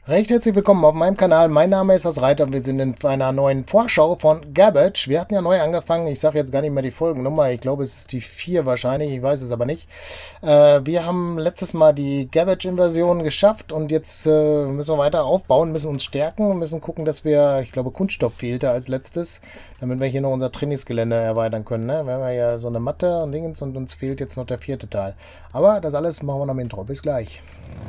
Recht herzlich willkommen auf meinem Kanal. Mein Name ist das Reiter und wir sind in einer neuen Vorschau von Garbage. Wir hatten ja neu angefangen. Ich sage jetzt gar nicht mehr die Folgennummer. Ich glaube, es ist die 4 wahrscheinlich. Ich weiß es aber nicht. Wir haben letztes Mal die Garbage-Invasion geschafft und jetzt müssen wir weiter aufbauen, müssen uns stärken, müssen gucken, dass wir, ich glaube, Kunststoff fehlte als letztes, damit wir hier noch unser Trainingsgelände erweitern können. Ne? Wir haben ja so eine Matte und Dingens und uns fehlt jetzt noch der 4. Teil. Aber das alles machen wir noch im Intro. Bis gleich.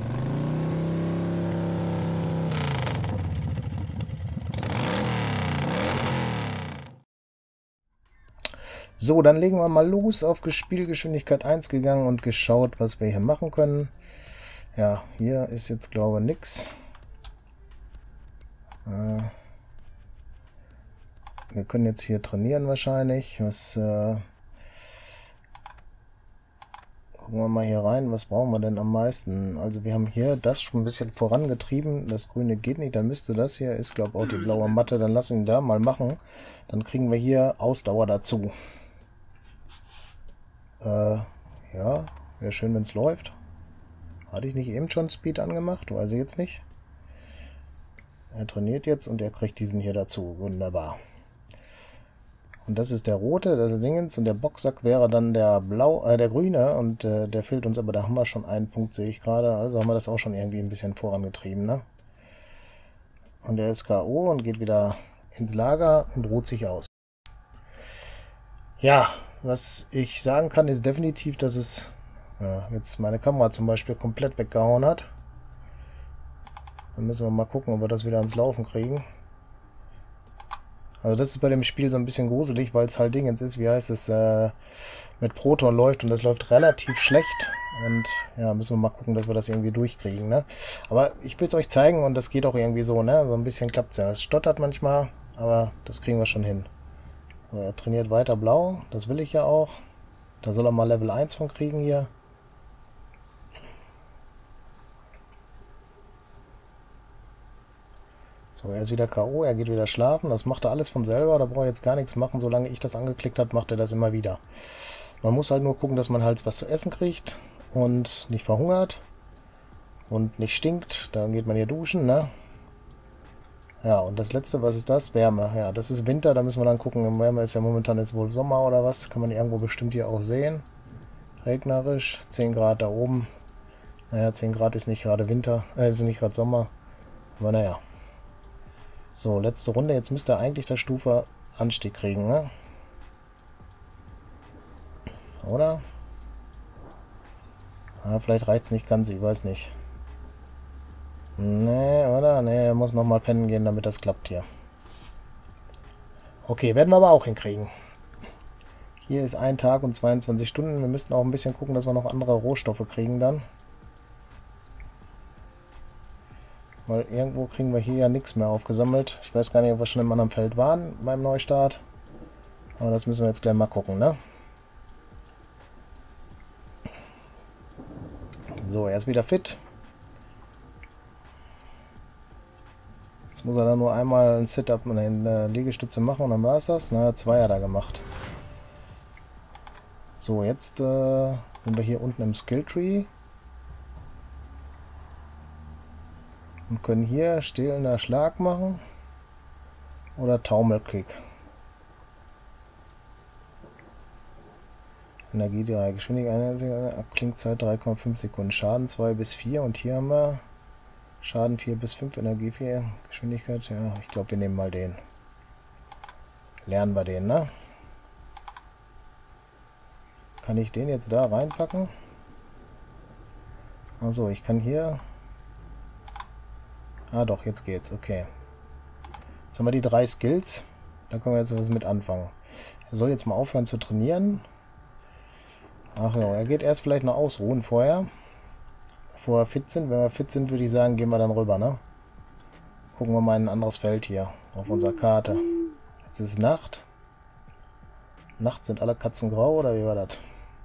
So, dann legen wir mal los, auf Spielgeschwindigkeit 1 gegangen und geschaut, was wir hier machen können. Ja, hier ist jetzt, glaube ich, nix. Wir können jetzt hier trainieren wahrscheinlich. Gucken wir mal hier rein, was brauchen wir denn am meisten? Also wir haben hier das schon ein bisschen vorangetrieben. Das grüne geht nicht, dann müsste das hier, ist glaube ich auch die blaue Matte. Dann lassen wir ihn da mal machen. Dann kriegen wir hier Ausdauer dazu. Ja, wäre schön, wenn es läuft. Hatte ich nicht eben schon Speed angemacht? Weiß ich jetzt nicht. Er trainiert jetzt und er kriegt diesen hier dazu. Wunderbar. Und das ist der rote, das ist Dingens. Und der Boxsack wäre dann der der grüne. Und der fehlt uns, aber da haben wir schon einen Punkt, sehe ich gerade. Also haben wir das auch schon irgendwie ein bisschen vorangetrieben, ne? Und der ist K.O. und geht wieder ins Lager und ruht sich aus. Ja, was ich sagen kann, ist definitiv, dass es jetzt meine Kamera zum Beispiel komplett weggehauen hat. Dann müssen wir mal gucken, ob wir das wieder ans Laufen kriegen. Also das ist bei dem Spiel so ein bisschen gruselig, weil es halt Dingens ist, wie heißt es, mit Proton läuft und das läuft relativ schlecht. Und ja, müssen wir mal gucken, dass wir das irgendwie durchkriegen, ne? Aber ich will es euch zeigen und das geht auch irgendwie so, ne? So ein bisschen klappt es ja. Es stottert manchmal, aber das kriegen wir schon hin. So, er trainiert weiter blau, das will ich ja auch. Da soll er mal Level 1 von kriegen hier. So, er ist wieder K.O., er geht wieder schlafen. Das macht er alles von selber, da braucht er jetzt gar nichts machen. Solange ich das angeklickt habe, macht er das immer wieder. Man muss halt nur gucken, dass man halt was zu essen kriegt und nicht verhungert und nicht stinkt. Dann geht man hier duschen, ne? Ja, und das letzte, was ist das? Wärme. Ja, das ist Winter, da müssen wir dann gucken. Wärme ist ja momentan ist wohl Sommer oder was. Kann man irgendwo bestimmt hier auch sehen. Regnerisch, 10 Grad da oben. Naja, 10 Grad ist nicht gerade Winter, ist nicht gerade Sommer. Aber naja. So, letzte Runde. Jetzt müsste er eigentlich der Stufe Anstieg kriegen, ne? Oder? Ah, vielleicht reicht es nicht ganz, ich weiß nicht. Nee, oder? Nee, er muss nochmal pennen gehen, damit das klappt hier. Okay, werden wir aber auch hinkriegen. Hier ist 1 Tag und 22 Stunden. Wir müssten auch ein bisschen gucken, dass wir noch andere Rohstoffe kriegen dann. Weil irgendwo kriegen wir hier ja nichts mehr aufgesammelt. Ich weiß gar nicht, ob wir schon im anderen Feld waren beim Neustart. Aber das müssen wir jetzt gleich mal gucken, ne? So, er ist wieder fit. Jetzt muss er dann nur einmal ein Sit-Up und eine Liegestütze machen und dann war es das. Na, 2 hat er gemacht. So, jetzt sind wir hier unten im Skilltree. Und können hier stehlender Schlag machen. Oder Taumelkick. Energie 3, Geschwindigkeit, Abklingzeit 3,5 Sekunden, Schaden 2 bis 4 und hier haben wir Schaden 4 bis 5, Energie 4, Geschwindigkeit, ja, ich glaube wir nehmen mal den. Lernen wir den, ne? Kann ich den jetzt da reinpacken? Also ich kann hier... Ah doch, jetzt geht's, okay. Jetzt haben wir die 3 Skills, da können wir jetzt was mit anfangen. Er soll jetzt mal aufhören zu trainieren. Ach ja, er geht erst vielleicht noch ausruhen vorher. Bevor wir fit sind. Wenn wir fit sind, würde ich sagen, gehen wir dann rüber, ne? Gucken wir mal in ein anderes Feld hier auf unserer Karte. Jetzt ist Nacht. Nachts sind alle Katzen grau, oder wie war das?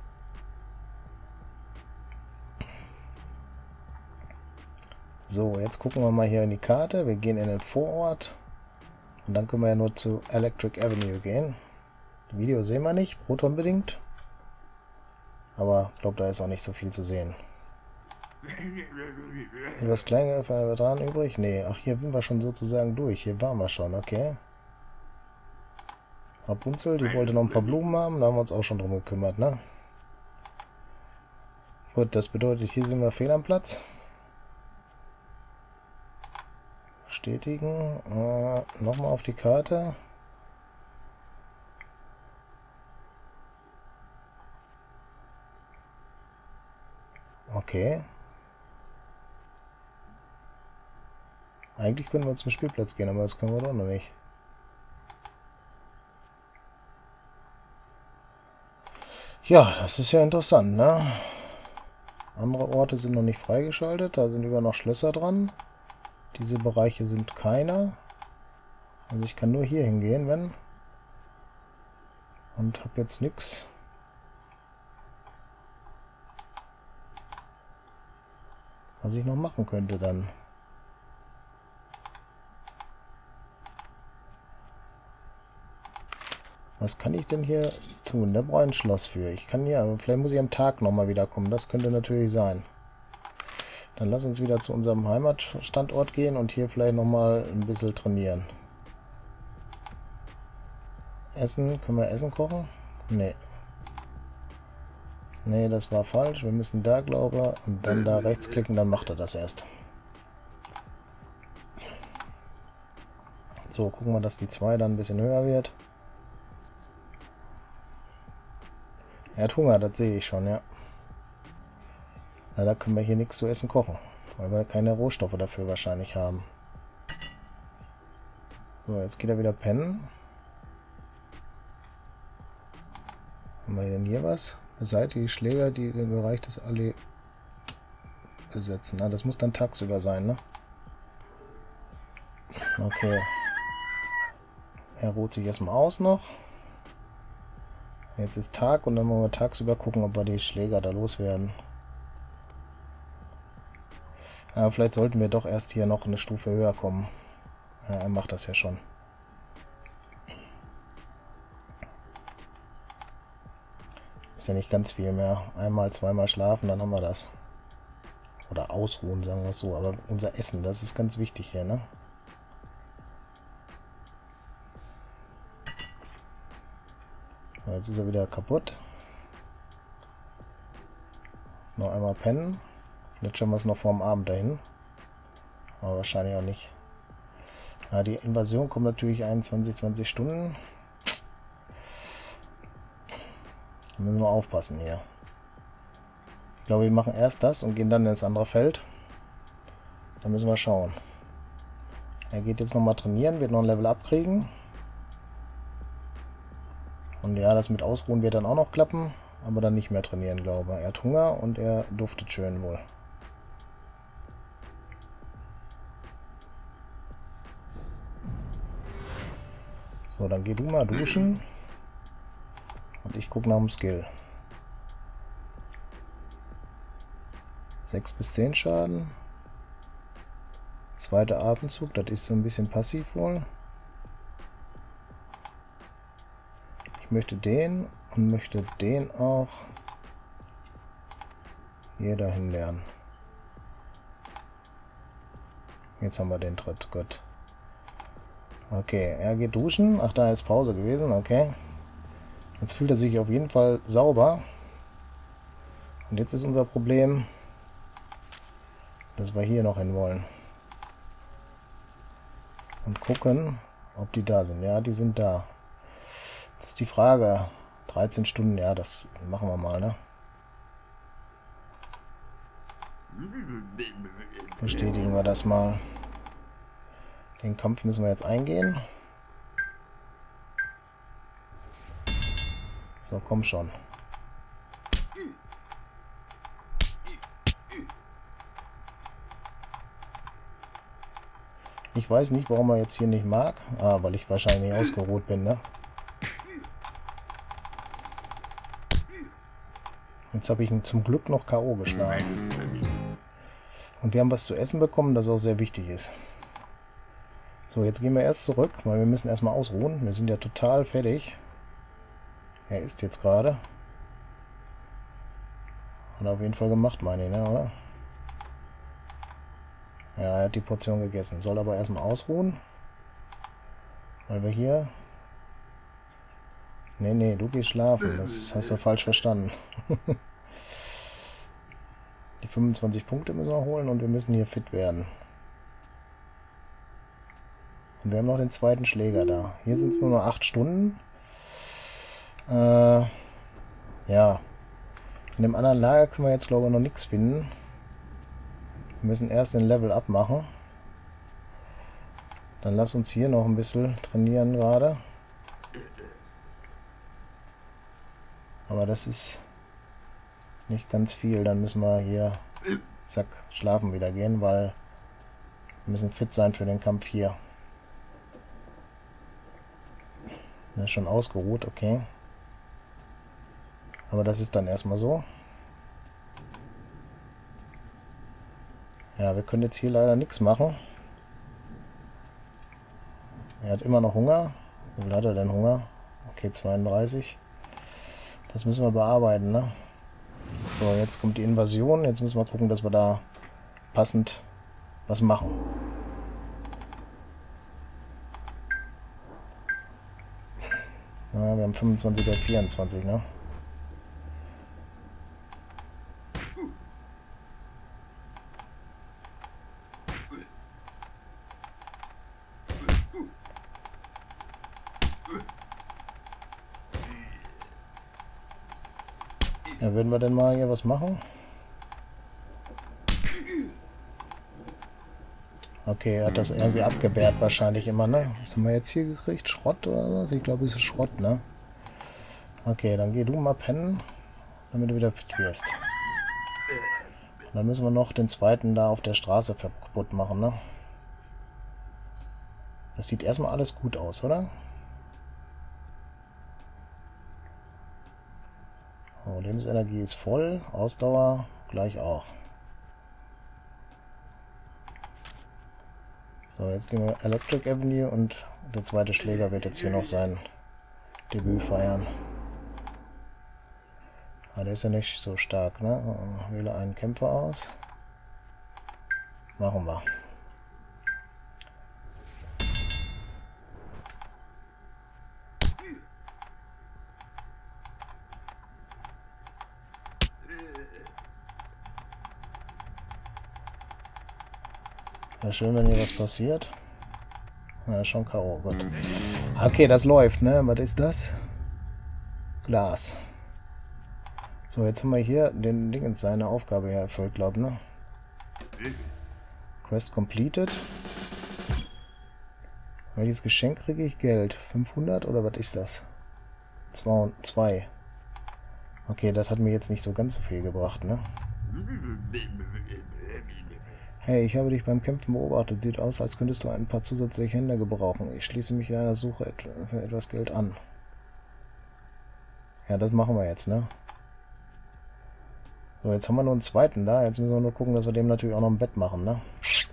So, jetzt gucken wir mal hier in die Karte. Wir gehen in den Vorort. Und dann können wir ja nur zu Electric Avenue gehen. Das Video sehen wir nicht, protonbedingt. Aber ich glaube, da ist auch nicht so viel zu sehen. Etwas Kleingeld für einen Veteran übrig? Nee, ach, hier sind wir schon sozusagen durch. Hier waren wir schon, okay. Rapunzel, die wollte noch ein paar Blumen haben, da haben wir uns auch schon drum gekümmert, ne? Gut, das bedeutet, hier sind wir fehl am Platz. Bestätigen. Nochmal auf die Karte. Okay. Eigentlich können wir zum Spielplatz gehen, aber das können wir doch noch nicht. Ja, das ist ja interessant, ne? Andere Orte sind noch nicht freigeschaltet, da sind über noch Schlösser dran. Diese Bereiche sind keiner. Also ich kann nur hier hingehen, wenn. Und habe jetzt nichts. Was ich noch machen könnte dann. Was kann ich denn hier tun? Da brauche ich ein Schloss für. Ich kann ja, aber vielleicht muss ich am Tag nochmal wiederkommen. Das könnte natürlich sein. Dann lass uns wieder zu unserem Heimatstandort gehen und hier vielleicht nochmal ein bisschen trainieren. Essen, können wir Essen kochen? Nee. Nee, das war falsch. Wir müssen da, glaube ich, und dann da rechts klicken, dann macht er das erst. So, gucken wir, dass die 2 dann ein bisschen höher wird. Er hat Hunger, das sehe ich schon, ja. Leider können wir hier nichts zu essen kochen, weil wir keine Rohstoffe dafür wahrscheinlich haben. So, jetzt geht er wieder pennen. Haben wir denn hier was? Beseitige Schläger, die den Bereich des Allee besetzen. Ah, das muss dann tagsüber sein, ne? Okay. Er ruht sich erstmal aus noch. Jetzt ist Tag und dann wollen wir tagsüber gucken, ob wir die Schläger da loswerden. Aber vielleicht sollten wir doch erst hier noch eine Stufe höher kommen. Ja, er macht das ja schon. Ist ja nicht ganz viel mehr. Einmal, zweimal schlafen, dann haben wir das. Oder ausruhen, sagen wir es so. Aber unser Essen, das ist ganz wichtig hier, ne? Jetzt ist er wieder kaputt. Jetzt noch einmal pennen. Vielleicht schauen wir es noch vorm Abend dahin. Aber wahrscheinlich auch nicht. Ja, die Invasion kommt natürlich 20 Stunden. Da müssen wir aufpassen hier. Ich glaube, wir machen erst das und gehen dann ins andere Feld. Da müssen wir schauen. Er geht jetzt nochmal trainieren, wird noch ein Level abkriegen. Und ja, das mit Ausruhen wird dann auch noch klappen. Aber dann nicht mehr trainieren, glaube ich. Er hat Hunger und er duftet schön wohl. So, dann geh du mal duschen. Und ich gucke nach dem Skill. 6 bis 10 Schaden. Zweiter Atemzug, das ist so ein bisschen passiv wohl. Ich möchte den und möchte den auch hier dahin lernen. Jetzt haben wir den Tritt, gut. Okay, er geht duschen. Ach, da ist Pause gewesen, okay. Jetzt fühlt er sich auf jeden Fall sauber. Und jetzt ist unser Problem, dass wir hier noch hin wollen. Und gucken, ob die da sind. Ja, die sind da. Jetzt ist die Frage. 13 Stunden, ja, das machen wir mal, ne? Bestätigen wir das mal. Den Kampf müssen wir jetzt eingehen. So, komm schon. Ich weiß nicht, warum er jetzt hier nicht mag. Ah, weil ich wahrscheinlich nicht ausgeruht bin, ne? Jetzt habe ich ihn zum Glück noch K.O. geschlagen. Und wir haben was zu essen bekommen, das auch sehr wichtig ist. So, jetzt gehen wir erst zurück, weil wir müssen erstmal ausruhen. Wir sind ja total fertig. Er isst jetzt gerade. Hat er auf jeden Fall gemacht, meine ich, ne, oder? Ja, er hat die Portion gegessen. Soll aber erstmal ausruhen. Weil wir hier... Nee, du gehst schlafen. Das hast du falsch verstanden. Die 25 Punkte müssen wir holen und wir müssen hier fit werden. Und wir haben noch den zweiten Schläger da. Hier sind es nur noch 8 Stunden. Ja. In dem anderen Lager können wir jetzt, glaube ich, noch nichts finden. Wir müssen erst den Level up machen. Dann lass uns hier noch ein bisschen trainieren gerade. Aber das ist nicht ganz viel. Dann müssen wir hier, zack, schlafen wieder gehen, weil wir müssen fit sein für den Kampf hier. Er ist schon ausgeruht, okay. Aber das ist dann erstmal so. Ja, wir können jetzt hier leider nichts machen. Er hat immer noch Hunger. Wie viel hat er denn Hunger? Okay, 32. Das müssen wir bearbeiten, ne? So, jetzt kommt die Invasion. Jetzt müssen wir gucken, dass wir da passend was machen. Ja, wir haben 25 oder 24, ne? Ja, würden wir denn mal hier was machen? Okay, er hat das irgendwie abgewehrt wahrscheinlich immer, ne? Was haben wir jetzt hier gekriegt? Schrott oder was? Ich glaube, es ist Schrott, ne? Okay, dann geh du mal pennen, damit du wieder fit wirst. Und dann müssen wir noch den zweiten da auf der Straße kaputt machen, ne? Das sieht erstmal alles gut aus, oder? Oh, Lebensenergie ist voll, Ausdauer gleich auch. So, jetzt gehen wir Electric Avenue und der zweite Schläger wird jetzt hier noch sein Debüt feiern. Ah, der ist ja nicht so stark, ne? Wähle einen Kämpfer aus. Machen wir. Wäre schön, wenn hier was passiert. Ja, schon K.O. Gut. Okay, das läuft, ne? Was ist das? Glas. So, jetzt haben wir hier den Dingens seine Aufgabe hier erfüllt, glaube ich, ne? Quest completed. Welches Geschenk kriege ich? Geld. 500 oder was ist das? 2. Okay, das hat mir jetzt nicht so ganz so viel gebracht, ne? Hey, ich habe dich beim Kämpfen beobachtet. Sieht aus, als könntest du ein paar zusätzliche Hände gebrauchen. Ich schließe mich deiner Suche für etwas Geld an. Ja, das machen wir jetzt, ne? So, jetzt haben wir nur einen zweiten da. Jetzt müssen wir nur gucken, dass wir dem natürlich auch noch ein Bett machen, ne?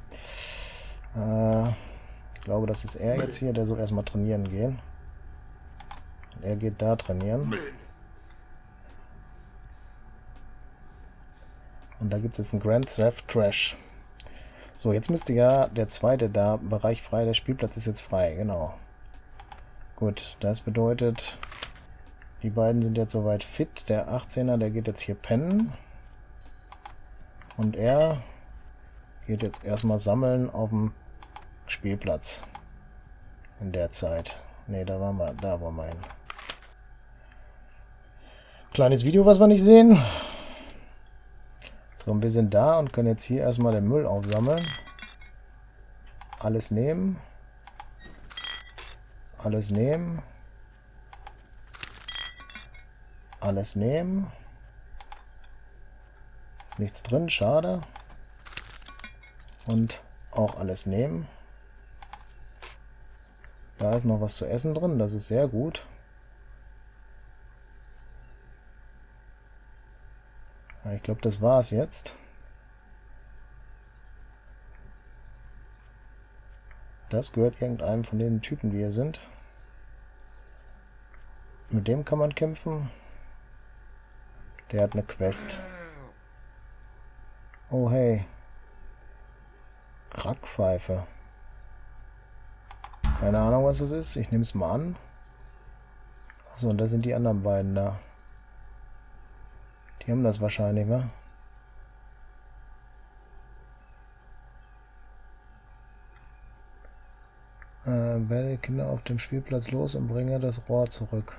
Ich glaube, das ist er jetzt hier. Der soll erstmal trainieren gehen. Er geht da trainieren. Und da gibt es jetzt einen Grand Theft Trash. So, jetzt müsste ja der zweite da, Bereich frei, der Spielplatz ist jetzt frei, genau. Gut, das bedeutet, die beiden sind jetzt soweit fit. Der 18er, der geht jetzt hier pennen. Und er geht jetzt erstmal sammeln auf dem Spielplatz. In der Zeit. Ne, da waren wir hin. Kleines Video, was wir nicht sehen. So, und wir sind da und können jetzt hier erstmal den Müll aufsammeln. Alles nehmen. Alles nehmen. Alles nehmen. Ist nichts drin, schade. Und auch alles nehmen. Da ist noch was zu essen drin, das ist sehr gut. Ja, ich glaube, das war es jetzt. Das gehört irgendeinem von den Typen, die hier sind. Mit dem kann man kämpfen. Der hat eine Quest. Oh, hey. Krackpfeife. Keine Ahnung, was das ist. Ich nehme es mal an. Achso, und da sind die anderen beiden da. Die haben das wahrscheinlich, wa? Werde die Kinder auf dem Spielplatz los und bringe das Rohr zurück.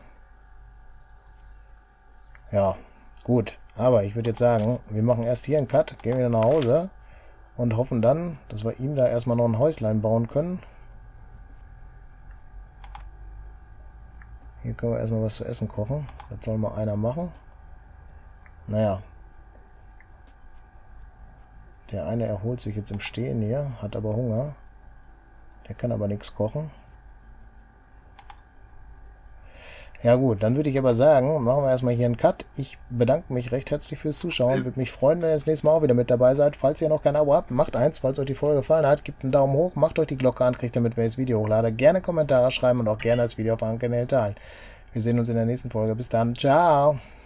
Ja, gut. Aber ich würde jetzt sagen, wir machen erst hier einen Cut, gehen wieder nach Hause und hoffen dann, dass wir ihm da erstmal noch ein Häuslein bauen können. Hier können wir erstmal was zu essen kochen. Das soll mal einer machen. Naja. Der eine erholt sich jetzt im Stehen hier, hat aber Hunger. Der kann aber nichts kochen. Ja gut, dann würde ich aber sagen, machen wir erstmal hier einen Cut. Ich bedanke mich recht herzlich fürs Zuschauen. Würde mich freuen, wenn ihr das nächste Mal auch wieder mit dabei seid. Falls ihr noch kein Abo habt, macht eins. Falls euch die Folge gefallen hat, gebt einen Daumen hoch, macht euch die Glocke an, kriegt damit, wenn ich das Video hochlade. Gerne Kommentare schreiben und auch gerne das Video auf eurem Kanal teilen. Wir sehen uns in der nächsten Folge. Bis dann. Ciao!